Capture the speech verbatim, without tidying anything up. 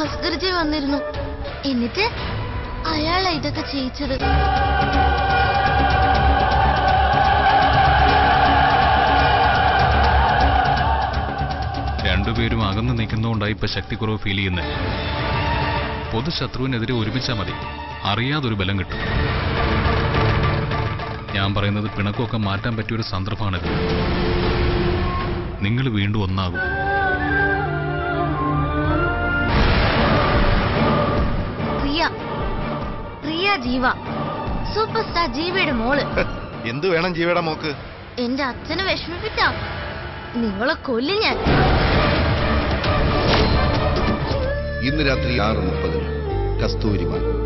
ഭാസ്കർജി വന്നിരുന്നു. എന്നിട്ട് അയാളാ ഇതൊക്കെ ചെയ്യിച്ചത്. രണ്ടുപേരും അകന്നു നിൽക്കുന്നതുകൊണ്ടായി ഇപ്പൊ ശക്തിക്കുറവ് ഫീൽ ചെയ്യുന്നത്. പൊതുശത്രുവിനെതിരെ ഒരുമിച്ചാൽ മതി, അറിയാതൊരു ബലം കിട്ടും. ഞാൻ പറയുന്നത് പിണക്കമൊക്കെ മാറ്റാൻ പറ്റിയൊരു സന്ദർഭമാണിത്. നിങ്ങൾ വീണ്ടും ഒന്നാകും. പ്രിയ പ്രിയ ജീവ, സൂപ്പർ സ്റ്റാർ ജീവയുടെ മോള്. എന്തു വേണം ജീവയുടെ മോക്ക്? എന്റെ അച്ഛനെ വിഷമിപ്പിച്ചാ നിങ്ങളെ കൊല്ലും ഞാൻ. ഇന്ന് രാത്രി ആറ് മുപ്പതിന് കസ്തൂരിമാൻ.